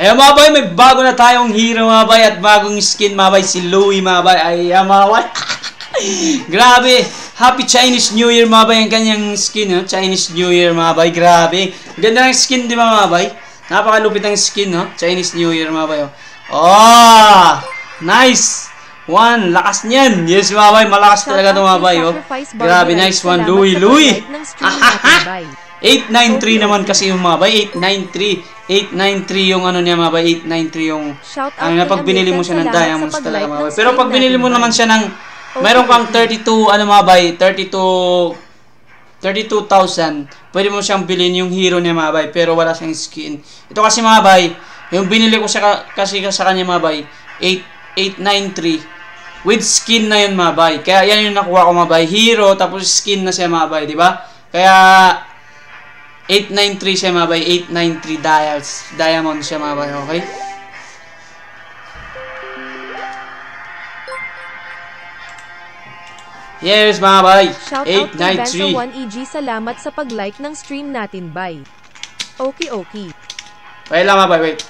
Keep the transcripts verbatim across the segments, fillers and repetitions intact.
Ayan mga bay, may bago na tayong hero mga bay at bagong skin mga bay, si Louie mga bay. Ayan mga bay. Grabe, Happy Chinese New Year mga bay ang kanyang skin, no? Chinese New Year mga bay, grabe. Ganda ng skin di ba mga bay? Napakalupit ang skin, no? Chinese New Year mga bay. Oh, nice. One, lakas niyan. Yes mga bay, malakas talaga ito mga bay. Oh. Grabe, nice one, Louie, Louie. eight nine three naman kasi yung mga bay, eight nine three. eight nine three yung ano niya mga bay, eight nine three yung ano na pag binili mo siya ng diamonds talaga mga bay. Pero pag binili mo naman siya ng mayroon kang thirty-two ano mga bay, thirty-two thousand, pwede mo siyang bilhin yung hero niya mga bay, pero wala siyang skin. Ito kasi mga bay, yung binili ko siya kasi sa kanya mga bay, eight nine three with skin na yun mga bay. Kaya yan yung nakuha ko mga bay, hero tapos skin na siya mga bay, di ba? Kaya eight nine three siya mga bay, eight nine three dials, diamond siya mga bay, okay? Yes mga bay, eight nine three. Shoutout to Benzo one E G, salamat sa pag-like ng stream natin, bay. Okay, okay. Wait lang mga bay, wait.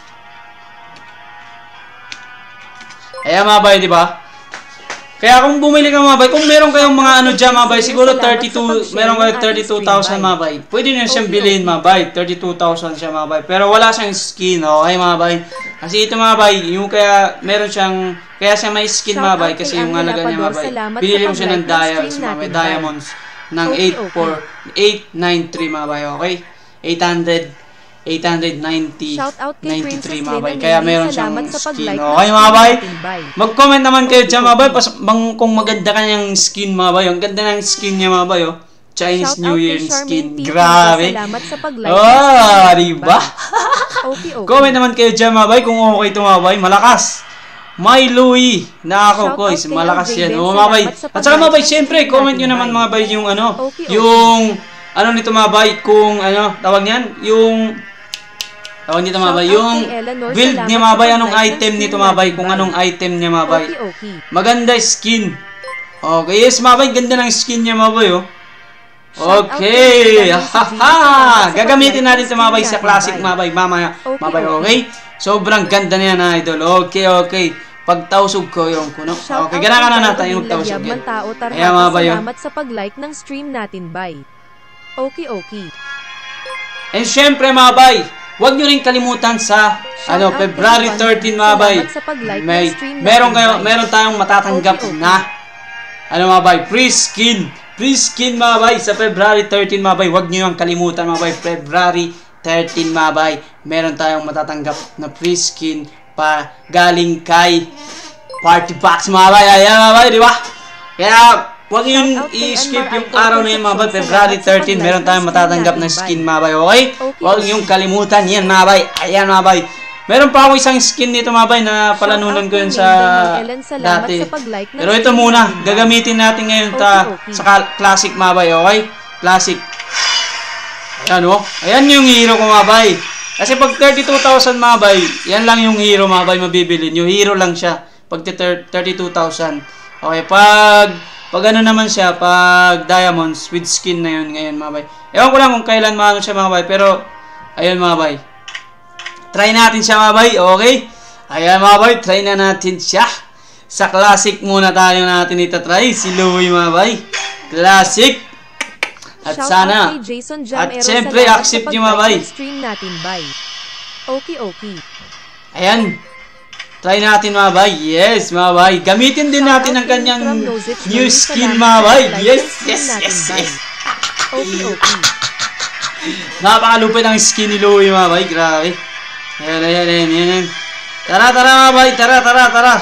Ayan mga bay, di ba? Kaya kung bumili ka mga bay, kung meron kayong mga ano dyan mga bay, siguro thirty-two, meron kayo thirty-two thousand mga bay. Pwede nyo siyang bilhin mga bay, thirty-two thousand siya mga bay. Pero wala siyang skin, okay mga bay? Kasi ito mga bay, yung kaya meron siyang, kaya siya may skin mga bay, kasi yung halaga niya mga bay. Binili mo siya ng dials mga bay, diamonds, ng eight nine three mga bay, okay? eight hundred, eight ninety, ninety-three mga bay. Kaya meron siyang skin. Okay mga bay? Mag-comment naman kayo dyan mga bay. Bang kung maganda kanyang skin mga bay. Ang ganda ng skin niya mga bay. Oh. Chinese New Year skin. Grabe. Oh, diba? Comment naman kayo dyan mga bay kung okay ito mga bay. Malakas. My Louie. Na ako ko. Malakas yan. Oh mga bay. At saka mga bay, syempre, comment nyo naman mga bay yung ano. Yung ano nito mga bay. Kung ano, tawag niyan. Yung tawag nito mga bay, yung build niya mga bay, anong item nito mga bay, kung anong item niya mga bay. Maganda skin. Okay, yes mga bay, ganda ng skin niya mga bay, oh. Okay, haha, gagamitin natin ito mga bay sa classic mga bay, mamaya, mga bay, okay? Sobrang ganda niya na idol, okay, okay. Pagtausog ko yung kuno. Okay, gana na natin yung tausog yan. Ayan mga bay, oh. Salamat sa pag-like ng stream natin, bay. Okay, okay. And syempre mga bay, huwag nyo rin kalimutan sa ano, February thirteen mga bay. May meron kayo, meron tayong matatanggap na ano mga bay, free skin. Free skin mga bay sa February thirteen mga bay. Huwag nyo yung kalimutan mga bay. February thirteen mga bay. Meron tayong matatanggap na free skin pa galing kay Party Box mga bay. Ayan mga bay, di ba? Kaya huwag yung i-skip yung araw na yun mga bay. February thirteen, meron tayong matatanggap na skin mga bay, okay? Huwag yung kalimutan yan mga bay. Ayan mga bay. Meron pa ako isang skin dito mga bay na palanunan ko yun sa dati. Pero ito muna, gagamitin natin ngayon ta, sa classic mga bay, okay? Classic. Ayan o. Ayan yung hero ko mga bay. Kasi pag thirty-two thousand mga bay, yan lang yung hero mga bay mabibili. Yung hero lang siya. Pag thirty-two thousand. Okay, pag Pag ano naman siya, pag diamonds with skin na yun ngayon mga bay. Ewan ko lang kung kailan maano siya mga bay, pero ayun mga bay. Try natin siya mga bay, okay? Ayan mga bay, try na natin siya. Sa classic muna tayo natin itatry, si Louie mga bay. Classic. At sana, at syempre, accept nyo mga bay. Okay, okay. Ayan. Try natin mga bay. Yes, mga bay. Gamitin din natin ang kanyang new skin mga bay. Yes, yes, yes, yes. Okay, okay. Napakalupit ang skin ni Louie mga bay. Grabe. Ayan, ayan, ayan, ayan. Tara, tara mga bay. Tara, tara, tara.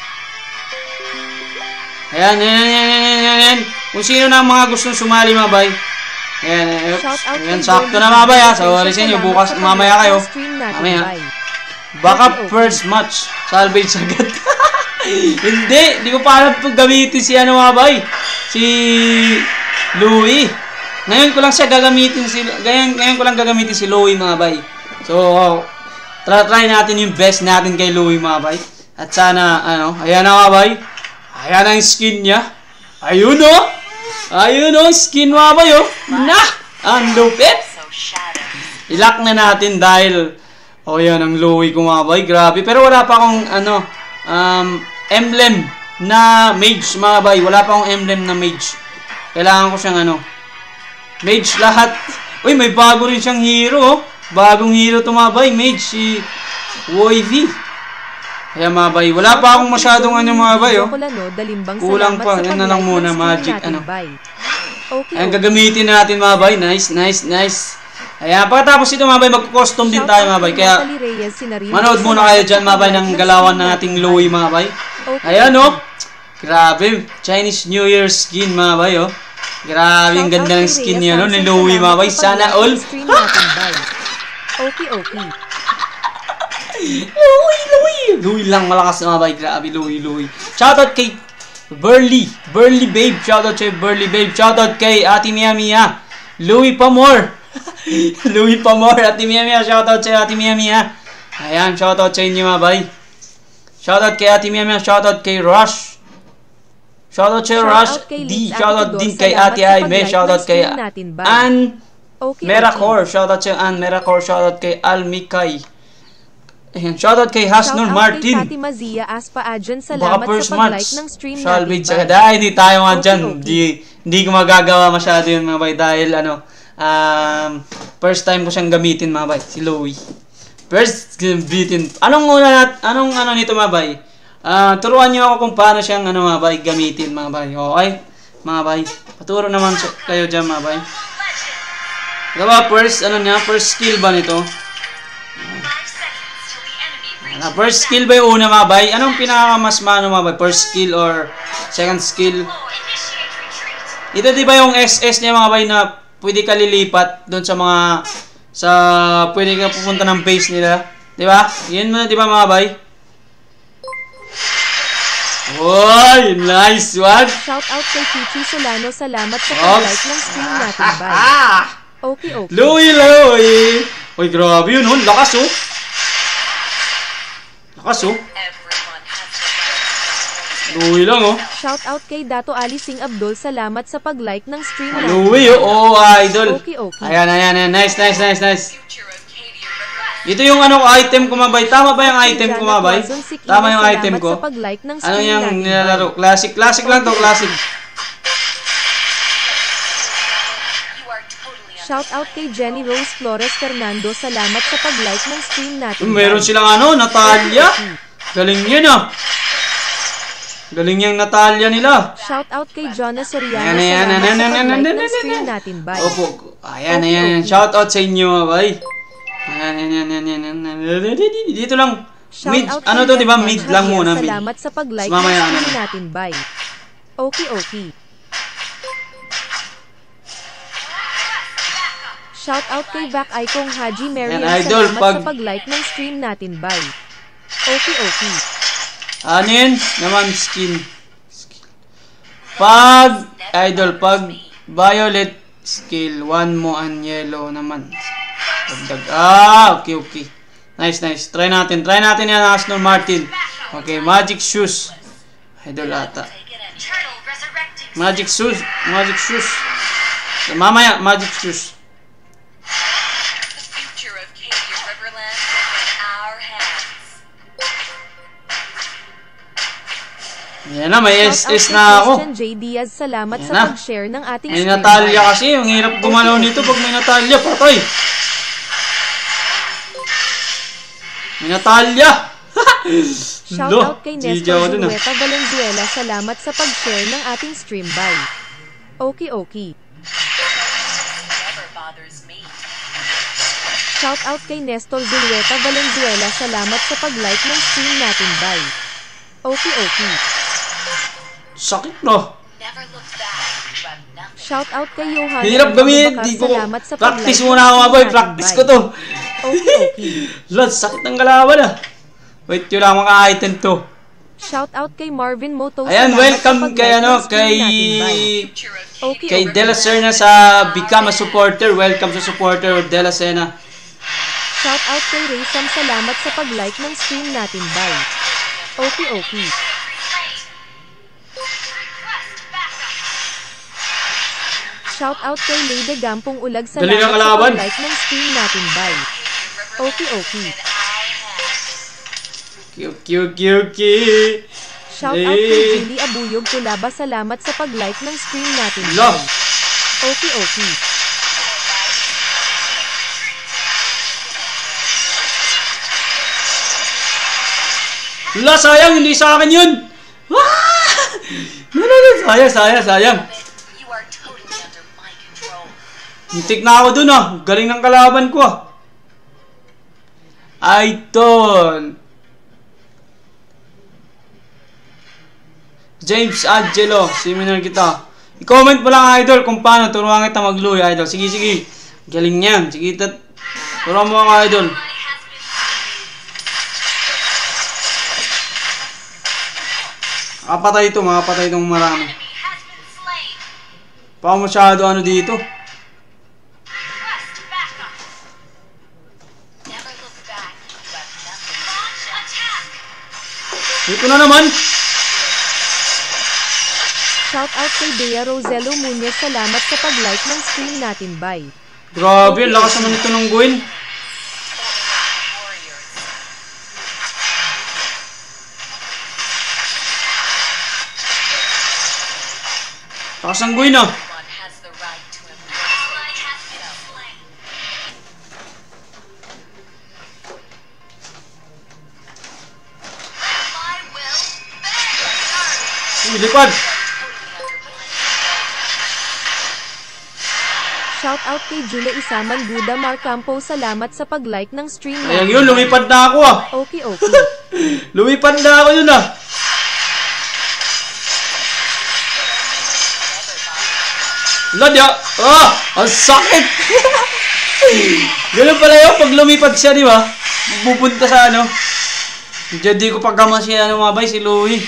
Ayan, ayan, ayan, ayan, ayan. Kung sino na mga gustong sumali mga bay. Ayan, ayan. Ayan, sakto na mga bay ha. So, alisin nyo. Bukas, mamaya kayo. Mamaya. Baka first match, salvage agad. Hindi, hindi ko pa alam pag gamitin si ano mga bay. Si Louie. Ngayon ko lang siya gagamitin si ngayon, ngayon ko lang gagamitin si Louie mga bay. So, try, try natin yung best natin kay Louie mga bay. At sana ano, ayan na mga bay. Ayan ang skin niya. Ayun oh. Ayun oh, skin mga bay oh. Na, ang lupit. Ilock na natin dahil O yan, ang Louie ko mga bay. Grabe. Pero wala pa akong ano, um, emblem na mage mga bay. Wala pa akong emblem na mage. Kailangan ko siyang ano, mage lahat. Uy, may bago rin siyang hero. Oh. Bagong hero to mga bay. Mage si Woivy. Kaya mga bay. Wala pa akong masyadong ano mga bay. Oh. Kulang pa. Yan na lang muna. Magic ano. Okay, ayan, gagamitin natin mga bay. Nice, nice, nice. Ayan, pagkatapos ito mga bay, mag-custom din tayo mga bay. Kaya, manood muna kayo dyan mga bay ng galawan ng ating Louie mga bay. Ayan o. Oh. Grabe. Chinese New Year skin mga bay o. Oh. Grabe, ang ganda ng skin niya no, ni Louie mga bay. Sana all. Okay, okay. Louie, Louie. Louie lang malakas mga bay. Grabe, Louie, Louie. Shoutout kay Burly, Burly Babe, shoutout kay Burly Babe, shoutout kay Ate Mia Mia, Louie Pamor, Louie Pamor, Ate Mia Mia, shoutout kay Ate Mia Mia. Ayan, shoutout sa inyo mga bay. Shoutout kay Ate Mia Mia, shoutout kay Rush, shoutout kay Rush D, shoutout din kay Ate Aime, shoutout kay Ann Meracor, shoutout kay Ann Meracor, shoutout kay Al Mikay. Ayan, shoutout kay Hasnur Martin. Shoutout kay Mazia Aspa Adjan. Salamat sa pag-like ng stream natin. Dahil hindi tayo nga dyan. Hindi, hindi ko magagawa masyado yun mga bay. Dahil ano, um, first time ko siyang gamitin mga bay. Si Louie. First gamitin. Anong una nat, anong ano nito mga bay? Uh, turuan niyo ako kung paano siyang ano mga bay gamitin mga bay. Okay? Mga bay. Paturo naman kayo dyan mga bay. Diba first, ano niya? First skill ba nito? Na first skill ba yung una mga bay? Anong pinakamas mano mga bay? First skill or second skill? Ito di ba yung S S niya mga bay na pwede ka lilipat doon sa mga sa pwede ka pupunta ng base nila? Di ba? Yun mo di ba mga bay? Oy, nice one! Shout out kay Chichi Solano. Salamat sa pag-like ng stream natin bay. Okay, okay. Louie, Louie! Uy, grabe yun, oh. Lakas oh! Kaso, Louie lang oh. Shout out kay Dato Ali Singh Abdul. Salamat sa pag-like ng stream natin. Louie oh, oh idol. Okay, okay. Ayan, ayan, ayan. Nice, nice, nice, nice. Ito yung ano item ko mabay. Tama ba yung item ko mabay? Tama yung item ko. Ano yung nilalaro? Classic, classic lang to, classic. Shout out kay Jenny Rose Flores Fernando. Salamat sa pag-like ng stream natin. Meron silang ano, Natalia. Galing yun ah. Galing yung Natalia nila. Shout out kay Jonas Soriano. Ayan, ayan, Salamat ayan, sa ayan, pag-like ayan, ng stream natin. Bye. Opo. Ayan, ayan, ayan. Shout out sa inyo, bay. Ayan, ayan, ayan, ayan, ayan. Dito lang. Mid, ano to, di ba? Mid lang muna. Salamat sa pag-like ng stream natin. Bye. Okay, okay. Shout out kay Vac Icong Haji Marian. Idol, salamat pag... sa pag-like ng stream natin. Bye. Okay, okay. Ano yun? Naman skin. Pag, idol, pag violet skill, one mo and yellow naman. Dagdag. Ah, okay, okay. Nice, nice. Try natin. Try natin yan, Aston Martin. Okay, magic shoes. Idol ata. Magic shoes. Magic shoes. Mamaya, magic shoes. Yan na, may S S na ako. J. Diaz, salamat yan sa pag-share ng ating may Natalia kasi. Ang hirap gumalaw nito pag may Natalia. Patay. May Natalia. Shout out kay Nestor Julieta Valenzuela. Salamat sa pag-share ng ating stream. Bye. Okay, okay. Shout out kay Nestor Julieta Valenzuela. Salamat sa pag-like ng stream natin. Bye. Okay, okay. Sakit no. Shout out kay Johan. Hirap gamitin. Di ko. Practice muna ako maboy. Practice ko to. Okay, okay. Lord, sakit ng galawan ah. Wait, yun lang mga item to. Shout out kay Marvin Moto. Ayan, welcome kay ano, kay okay, kay okay. Dela Serna sa Become a Supporter. Welcome sa supporter of Dela Serna. Shout out kay Raysam. Salamat sa pag-like ng stream natin. Bye. Okay, okay. Shout out kay Lady Gampong Ulag. Salamat sa pag-like ng stream natin. Bye. Okay, okay. Okay, okay, okay, okay. Shout out kay Julie Abuyog Kulaba. Salamat sa pag-like ng stream natin. Love. Okay, okay. Wala, sayang. Hindi sa akin yun. Sayang, sayang, sayang. Muntik na ako dun ah. Galing ng kalaban ko ah. Idol. James Angelo, seminar kita. I-comment mo lang idol kung paano turuan kita mag-Lui idol. Sige, sige. Galing niyan. Sige, tat turuan mo ako idol. Makapatay ito, makapatay itong marami. Pa masyado ano dito. Dito na naman. Shout out kay Bea Roselo Muñez. Salamat sa pag-like ng stream natin. Bye. Grabe, okay, lakas naman ito ng Gwen. Lakas ng Gwen ah. Lipad. Shout out kay Julia Isaman Guda Marcampo. Salamat sa pag-like ng stream natin. Ayan yun, lumipad na ako ah. Okay, okay. Lumipad na ako yun ah. Ladya! Ah! Ang sakit! Ganun pala yun, pag lumipad siya, di ba? Pupunta sa ano. Diyan di ko pagkama si ano mga bay, si Louie.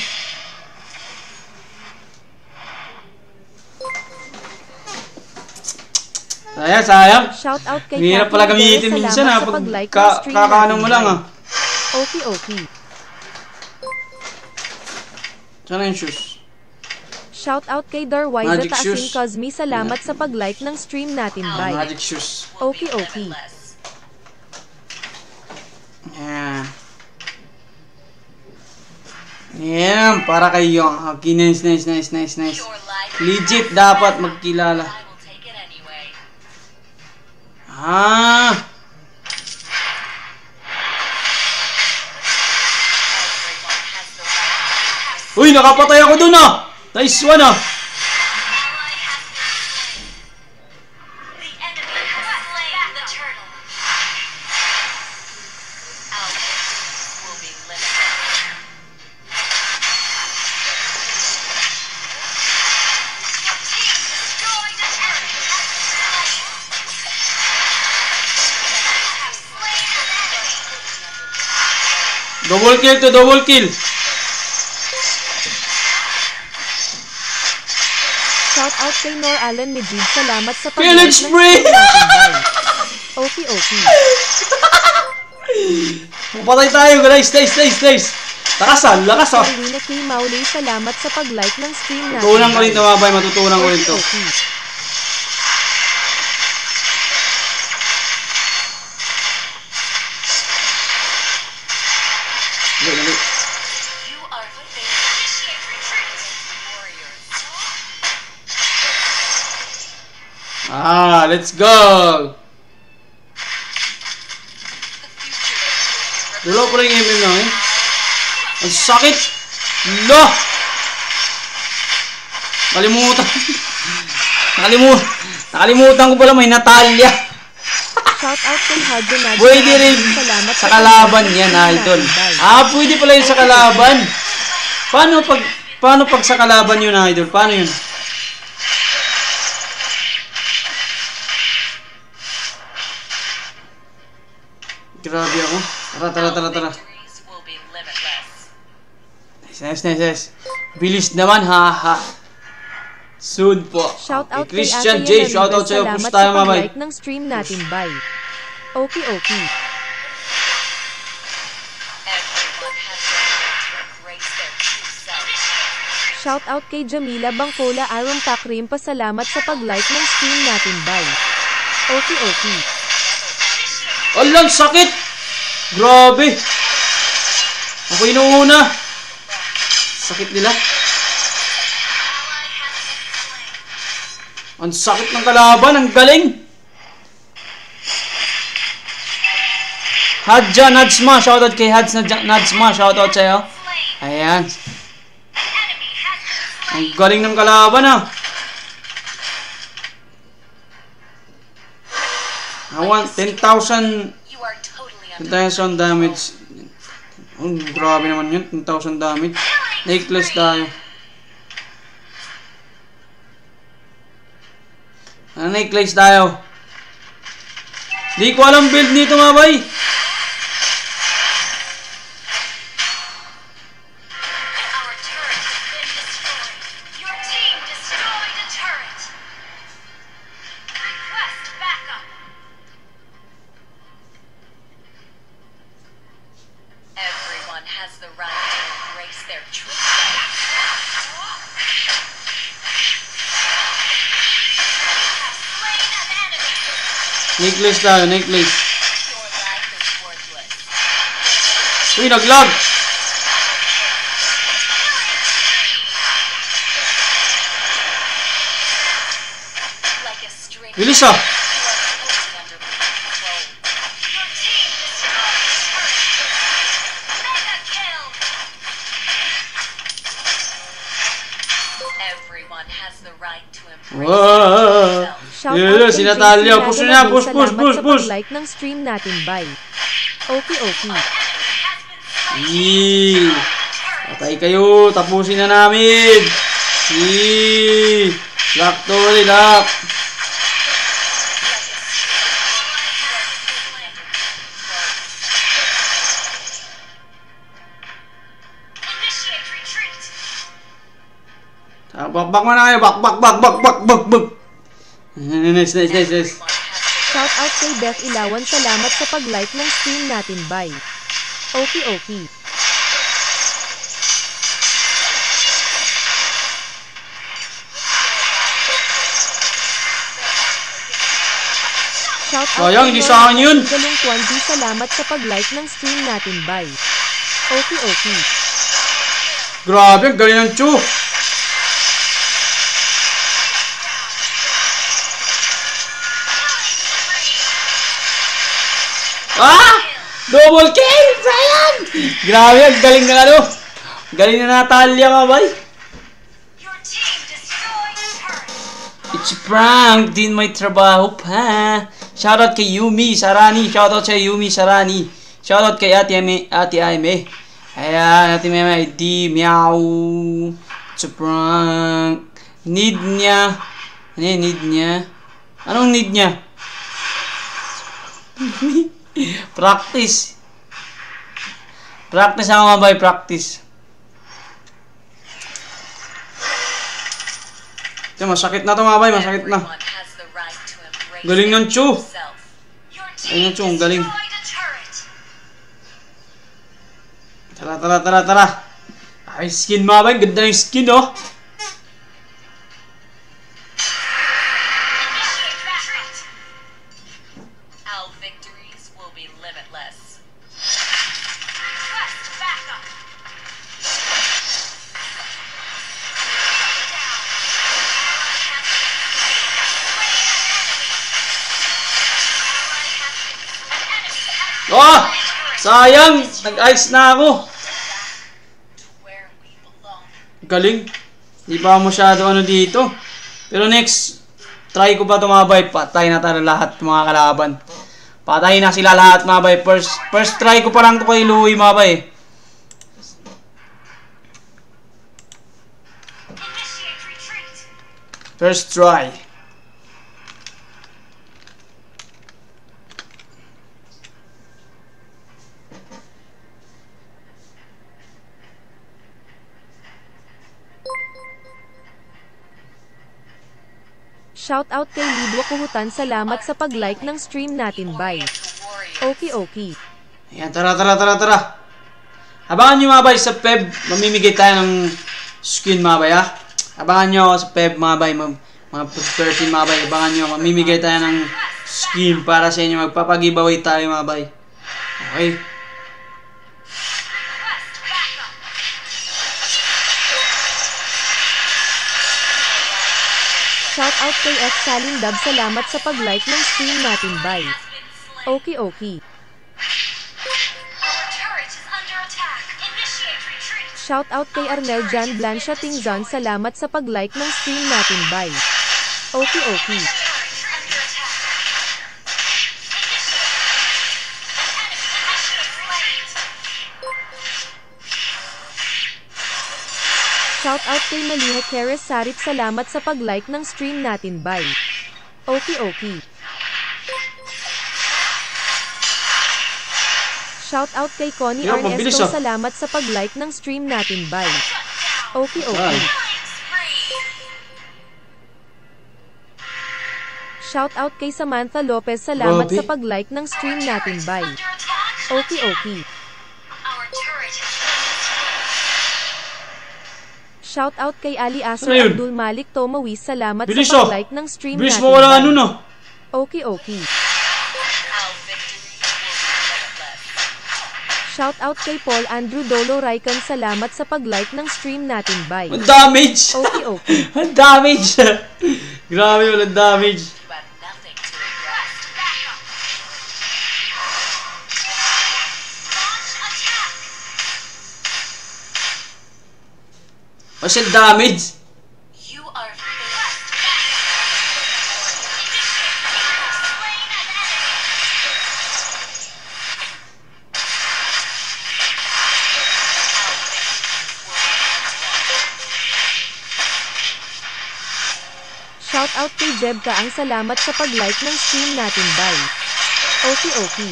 Sayang, sayang. Shout out kay hirap pala gamitin minsan ha. Pag ka, kakano mo lang ha. Okay, okay. Sana yung shoes. Shout out kay Darwida Taasin Cosme. Salamat sa pag-like ng stream natin. Bye. Magic shoes. Okay, okay. Yeah. Yeah, para kayo. Okay, nice, nice, nice, nice, nice. Legit dapat magkilala. Ah. Uy, nakapatay ako dun ah. Nice one ah. Double kill to double kill. Shout out kay Nor Allen Medjid. Salamat sa pag-like ng stream. Okay, okay. Patay tayo guys. Nice, nice, nice. Lakas ah, lakas ah. Carolina K. Maulay. Salamat sa pag-like ng stream natin. Matutunan ko rin ito mga bay. Matutunan ko rin ito. Okay, okay. Ah, let's go. Dulo ko rin yung M M na eh. Ang sakit. Lo. Nakalimutan. Nakalimutan. Nakalimutan ko pala may Natalia. Shout out kay Hadjo Nadia. Pwede rin sa kalaban yan, idol. Ah, pwede pala yun sa kalaban. Paano pag paano pag sa kalaban yun, idol? Paano yun? Grabe ako. Tara, tara, tara, tara. Nice, nice, nice, nice. Bilis naman, ha, ha. Soon po. Shout out kay Christian J. Shout out sa'yo. Push tayo, mamay. Salamat sa pag-like ng stream natin. Bye. Okay, okay. Shout out kay Jamila Bangkola Arum Takrim. Pasalamat sa pag-like ng stream natin. Bye. Okay, okay. Alang sakit! Grabe! Ako inuuna. Sakit nila. Ang sakit ng kalaban. Ang galing. Hadja Nadsma. Shoutout kay Hadj Nadsma. Shoutout sa'yo. Ayan. Ang galing ng kalaban ah. I want ten thousand ten thousand damage. Oh, grabe naman yun. ten thousand damage. Necklace tayo. Ano necklace tayo? Di ko alam build nito mga bay. Necklace tayo, necklace. Uy, nag-lag. Bilis ah. Wow. Yeah, si Natalia, push na, push, push, push, push. Like ng stream natin, bye. Okay, okay. Yee. Patay kayo, tapusin na namin. Yee. Lock to, lock. Bak-bak mana kayo, bak-bak, bak-bak, bak-bak, bak. Nice, nice, nice, nice. Shout out kay Beth Ilawan, salamat sa pag-like ng stream natin, bye. Okay, okay. Shout out sayang, hindi sa akin yun. Galong Kwanzi, salamat sa pag-like ng stream natin, bye. Okay, okay. Grabe, galing ng Chu. Ah! Double kill! Sayang! Grabe, ang galing na ano. Galing na Natalia, kabay. It's prank, din may trabaho pa. Shoutout kay Yumi Sarani. Shoutout sa Yumi Sarani. Shoutout kay Ate Ame, Ate Aime. Ayan, Ate Aime, di meow. It's a prank. Need niya. Ano yung need niya? Anong need niya? Practice. Practice ako mga bay, practice. Ito, masakit na ito mga bay, masakit na. Galing ng Chu. Galing ng Chu, ang galing. Tara, tara, tara, tara. Ay, skin mga bay, ganda yung skin oh. Oh! Sayang! Nag-ice na ako! Galing! Hindi pa masyado ano dito. Pero next, try ko pa ito mga bay. Patay na tayo lahat mga kalaban. Patay na sila lahat mga bay. First, first try ko pa lang ito kay Louie mga bay. First try. Shout out kay Lidwa Kuhutan, salamat sa pag-like ng stream natin, bye. Okay, okay. Ayan, tara, tara, tara, tara. Abangan nyo mga bay sa Feb. Mamimigay tayo ng skin mga bay ha. Abangan nyo sa Feb mga bay. Mga thirteen mga bay. Abangan nyo. Mamimigay tayo ng skin para sa inyo. Magpapag-giveaway tayo mga bay. Okay. Shout out kay F. Salindab, salamat sa pag-like ng stream natin, bye. Okay, okay. Shout out kay Arnel Jan Blancia Tingzon, salamat sa pag-like ng stream natin, bye. Okay, okay. Shout out kay Maliha Keres Sarip, salamat sa pag-like ng stream natin, bye. Okay, okay. Shout out kay Connie Yo, Arnesto, ah. salamat sa pag-like ng stream natin, bye. Okay, okay. Ay. Shout out kay Samantha Lopez, salamat Grabe. sa pag-like ng stream natin, bye. Okay, okay. Shout out kay Ali Aso Ano yun? Abdul Malik Tomawis, salamat Bilis, sa oh. pag-like ng stream Bilis natin, mo wala bye. ano no. Okay, okay. Shout out kay Paul Andrew Dolo Raikon, salamat sa pag-like ng stream natin, bye. Ang damage! Okay, okay. Ang damage! Grabe, walang damage. What's yung damage? You are Shout out kay Jeb Kaang, salamat sa pag-like ng stream natin, bye. Okay, okay.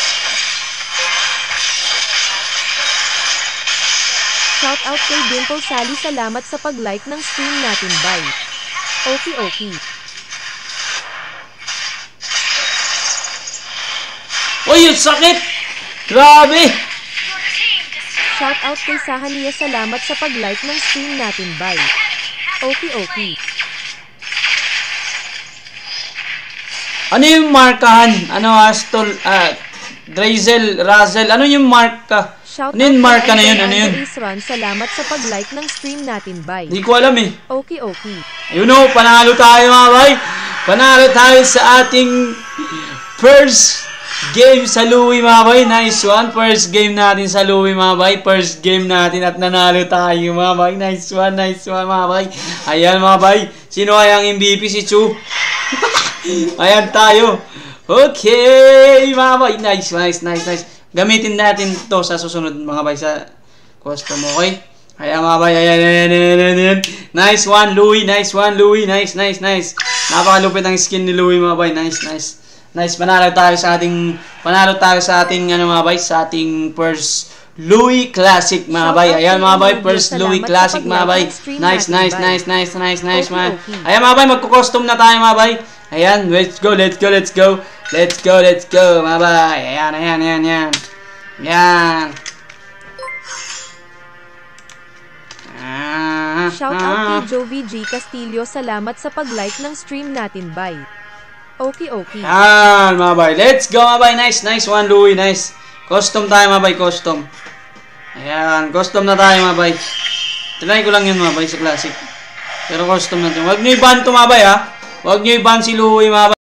Shout out kay Dimple Sally, salamat sa pag-like ng stream natin, bye. Okay, okay. Uy, yung sakit! Grabe! Shout out kay Sahania, salamat sa pag-like ng stream natin, bye. Okay, okay. Ano yung markahan? Ano, Astol, ah, Drazel, Razel, ano yung marka? Shout Ano yung out marka na kay yun? Ano yun? Andrew Isron, salamat sa pag-like ng stream natin, bye. Hindi ko alam eh. Okay, okay. Ayun o, panalo tayo mga bay. Panalo tayo sa ating first game sa Louie mga bay. Nice one. First game natin sa Louie mga bay. First game natin at nanalo tayo mga bay. Nice one, nice one mga bay. Ayan mga bay. Sino kaya ang M V P? Si Chu. Ayan tayo. Okay mga bay. Nice, nice, nice, nice. Gamitin natin to sa susunod mga bay sa custom, okay? Ayan mga bay, ayan, ayan, ayan, ayan, ayan. Nice one, Louie, nice one, Louie, nice, nice, nice. Napakalupit ang skin ni Louie mga bay, nice, nice. Nice, panalo tayo sa ating, panalo tayo sa ating, ano mga bay, sa ating first Louie Classic mga bay. Ayan mga bay, first Louie Classic mga bay. Nice, nice, nice, nice, nice, nice, man. Ayan mga bay, magko-custom na tayo mga bay. Ayan, let's go, let's go, let's go. Let's go, let's go mga bay. Ayan, ayan, ayan, ayan. Ayan. Shout out kay Jovi G. Castillo, salamat sa pag-like ng stream natin, bye. Okay, okay. Ayan mga bay, let's go mga bay. Nice, nice one Louie, nice. Custom tayo mga bay, custom. Ayan, custom na tayo mga bay. Try ko lang yun mga bay sa classic. Pero custom natin. Huwag nyo i-ban ito mga bay ha. Huwag nyo i-ban si Louie mga bay.